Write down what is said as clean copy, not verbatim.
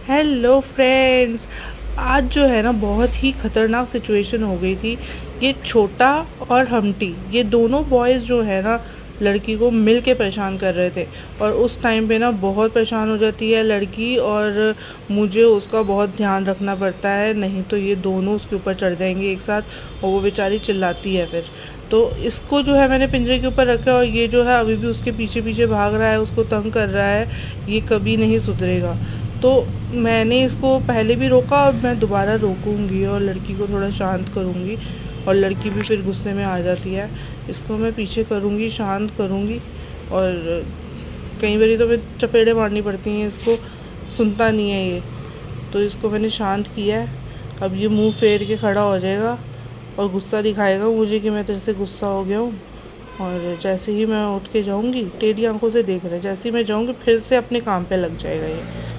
Hello friends. आज जो है ना बहुत ही ख़तरनाक सिचुएशन हो गई थी। ये छोटा और हमटी, ये दोनों बॉयज़ जो है ना लड़की को मिल के परेशान कर रहे थे। और उस टाइम पे ना बहुत परेशान हो जाती है लड़की, और मुझे उसका बहुत ध्यान रखना पड़ता है, नहीं तो ये दोनों उसके ऊपर चढ़ जाएंगे एक साथ और वो बेचारी चिल्लाती है फिर। तो इसको जो है मैंने पिंजरे के ऊपर रखा, और ये जो है अभी भी उसके पीछे पीछे भाग रहा है, उसको तंग कर रहा है। ये कभी नहीं सुधरेगा। तो मैंने इसको पहले भी रोका और मैं दोबारा रोकूंगी और लड़की को थोड़ा शांत करूंगी, और लड़की भी फिर गुस्से में आ जाती है। इसको मैं पीछे करूंगी, शांत करूंगी, और कई बारी तो मैं चपेड़े मारनी पड़ती हैं इसको, सुनता नहीं है ये। तो इसको मैंने शांत किया है। अब ये मुंह फेर के खड़ा हो जाएगा और गुस्सा दिखाएगा मुझे कि मैं तेरे से गुस्सा हो गया हूँ। और जैसे ही मैं उठ के जाऊँगी, टेढ़ी आंखों से देख रहा है, जैसे ही मैं जाऊँगी फिर से अपने काम पे लग जाएगा ये।